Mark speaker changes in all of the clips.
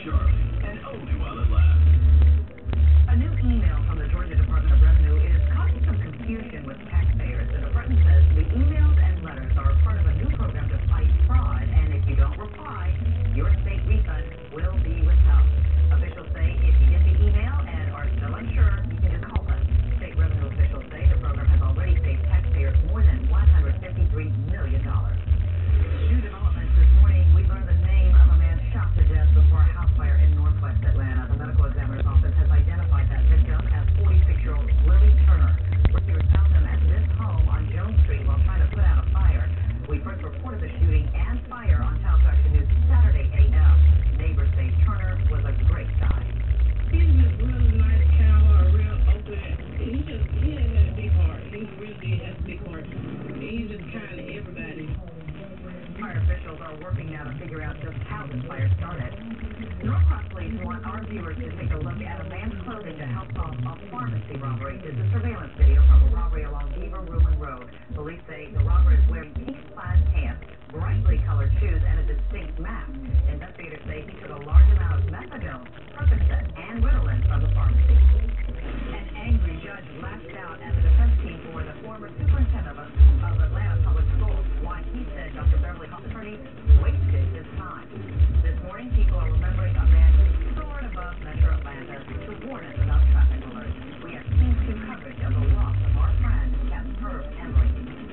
Speaker 1: sharp, and only while it lasts.
Speaker 2: A new email from the Georgia Department of Revenue is causing some confusion with taxpayers. The department says the emails and letters are part of a new program to fight fraud, and if you don't reply, your state refund will be withheld. Officials say if you get the email and are still unsure, you can just call us. State revenue officials say the program has already saved taxpayers more than $153 million. New developments this morning, we learned the name of a man shot to death before a house fire in northwest Atlanta. The medical examiner's office has identified that victim as 46-year-old Willie Turner. Rescuers found him at this home on Jones Street while trying to put out a fire. We first reported the shooting and fire on South Action News Saturday a.m. Neighbors say Turner was a great guy.
Speaker 3: He's just real nice cowboy, real open. He ain't had a big heart. He really has a big heart. He's just kind to everybody.
Speaker 2: Fire officials are working now to figure out just how this fire started. Norcross police want our viewers to take a look at a man's clothing to help solve a pharmacy robbery. This is surveillance video from a robbery along Beaver Ruin Road. Police say the robber is wearing pink plaid pants, brightly colored shoes, and a distinct mask. Investigators say he took a large amount of methadone, Percocet, and Ritalin from the pharmacy. An angry judge lashed out at the defense team for the former superintendent of Atlanta Public Schools, why he said Dr. Beverly Hall's attorney wasted his time. This morning, people are remembering a man who soared above Metro Atlanta to warn us about traffic alerts. We have seen coverage of the loss of our friend, Captain Herb Emily.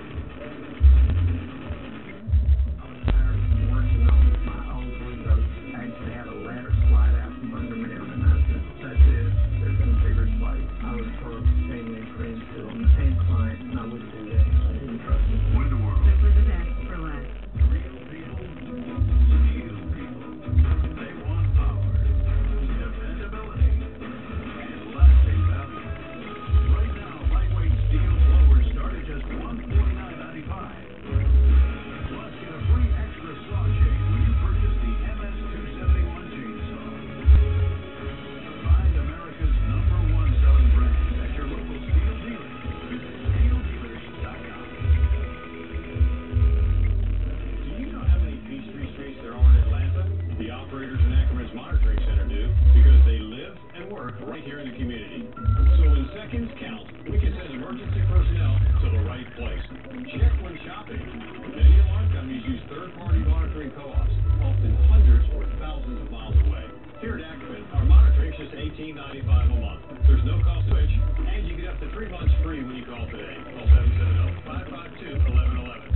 Speaker 4: I was tired of working on my own windows. I actually had a ladder slide out from under me, and I said, that's it. There's going to be replaced. I was for paying me credential on the same client, and I wouldn't do that. I didn't trust it.
Speaker 1: Window World.
Speaker 2: Simply the best for less.
Speaker 1: Real people, real people. They want power, dependability, and lasting value. Right now, lightweight steel blowers start at just $149.95. Plus, get a free extra saw chain when you purchase the MS-271 chainsaw. Find America's #1 selling brand at your local Steel dealer. Visit SteelDealers.com.
Speaker 5: Do you know how many Peachtree Streets there are in Atlanta? The operators in Ackerman's Monitoring Center do, because they live and work right here in the community. So when seconds count, we can send emergency personnel to the right place. Check when shopping. Many alarm companies use third-party monitoring co-ops, often hundreds or thousands of miles away. Here at Ackerman, our monitoring is just $18.95 a month. There's no cost switch, and you get up to 3 months free when you call today. Call 770-552-1111.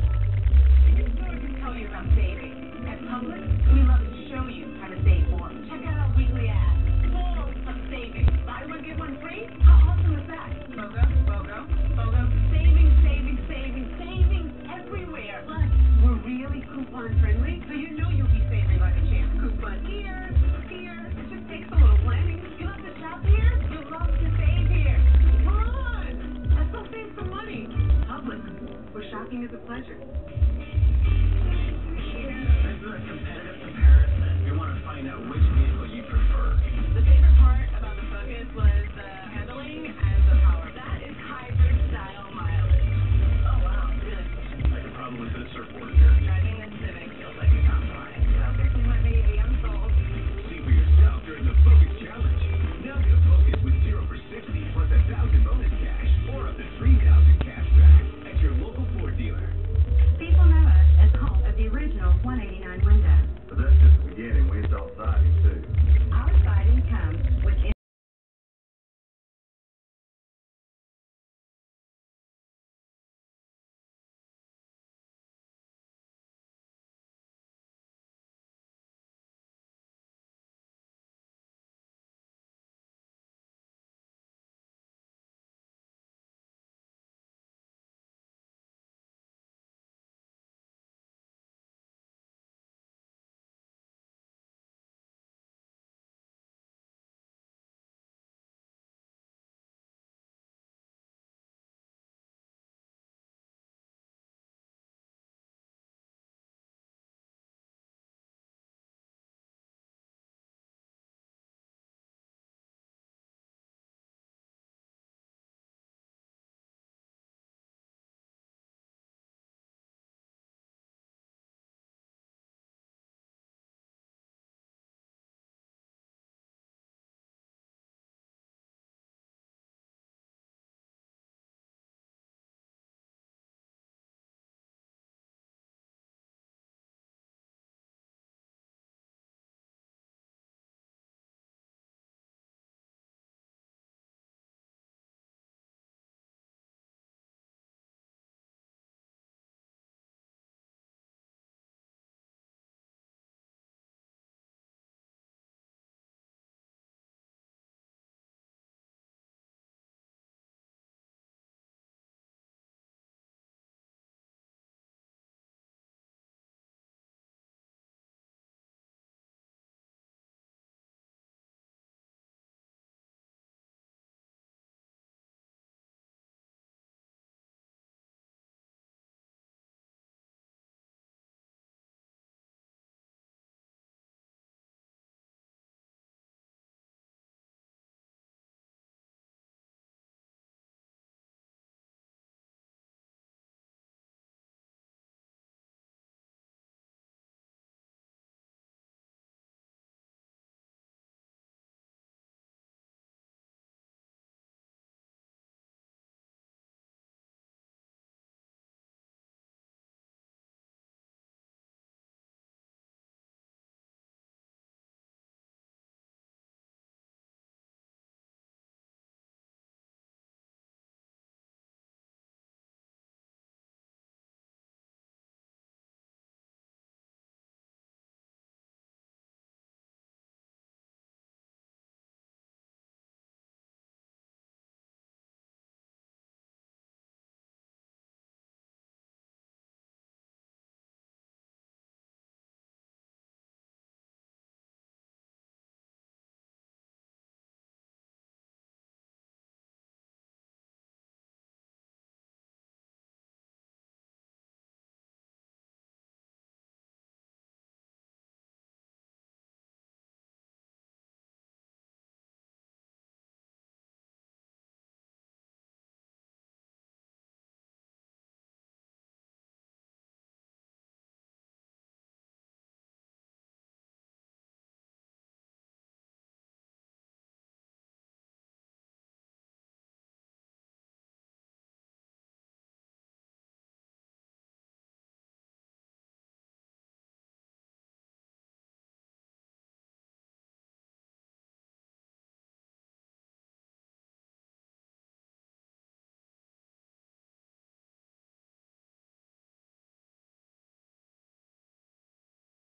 Speaker 2: Tell you about saving. At Publix, we love to show you how to save more. Check out our weekly ad. Full of savings. Buy one, get one free? How awesome is that? BOGO. Savings, savings, savings, savings everywhere. Plus, we're really coupon friendly, so you know you'll be saving like a champ. Coupon here. It just takes a little planning. You love to shop here? You love to save here. Come on. Let's go save some money. Publix, where shopping is a pleasure.
Speaker 4: Let's do a competitive comparison. We want to find out which vehicle you prefer.
Speaker 3: The favorite part about the Focus was the handling